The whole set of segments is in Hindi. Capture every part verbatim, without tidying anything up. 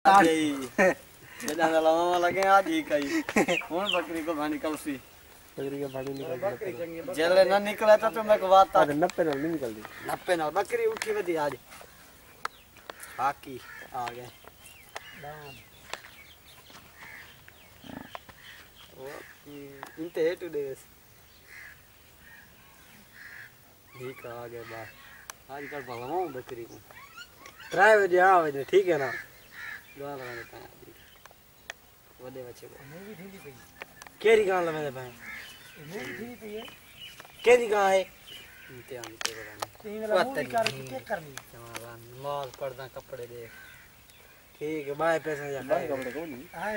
जॾहिं लावा लगे आज ही कई हुन बकरी को भानी कलसी बकरी का भानी निकल जेले न निकले तो तुम एक बात आज नब्बे नाल नहीं निकलदी नब्बे नाल बकरी उठी वदी आज बाकी आ गए ओ इनते टू डेज ठीक आ गए बा आज कल भलवा बकरी को ट्राई बजे आ बजे ठीक है ना दवा बना देता है वडे बच्चे को मूवी थी पई केरी गां लमे भाई मूवी थी पई है केरी गां है इम्तिहान पे बनाने तीन वाला मूवी कर के करनी हमारा नमाज पढ़ना कपड़े दे ठीक है बाय पैसे जा बाय कपड़े को नहीं हां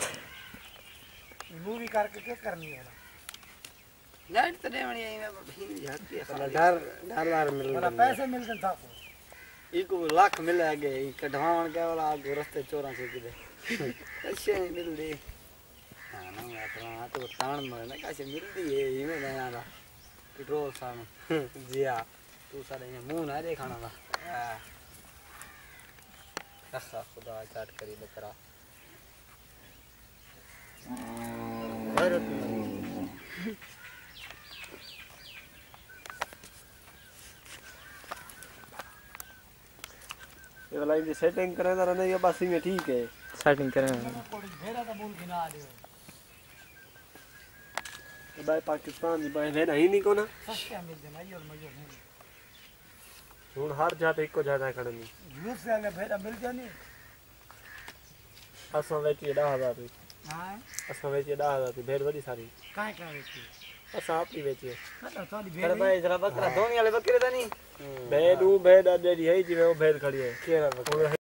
मूवी करके क्या करनी है लाइट तो देवनी है मैं भी जाती है डर डर वार मिल वाला पैसे मिलते था को इको लाख मिल गए ई कढवाण के वाला आगे रास्ते चोरा से किदे अच्छे नहीं मिलदी हां ना अपना तो ताण में कैसे मिलदी है इमे ना पेट्रोल सान जी हां तू सारे मुंह ना देखाना था हां खुदा चाट करी बकरा भारत ये वाला ये सेटिंग करे ना रहने ये बस में ठीक है सेटिंग करें भेड़ा का बोल गिना दे भाई पाकिस्तान जी भाई भेड़ा ही नहीं को ना सस्ता मिल जाना और मजो नहीं हुन हर जाते एको ज्यादा करनी यूज से ले भेड़ा मिल जानी असो वेची दस हज़ार री हां असो वेची दस हज़ार री भेड़ बड़ी सारी काय काय वेची असा आपली वेची मतलब थोड़ी भेड़ भाई जरा बकरा धोनी वाले बकरे तो नहीं भेड़ ऊ भेड़ डेडी है जी वो भेड़ खड़ी है केरा बकरा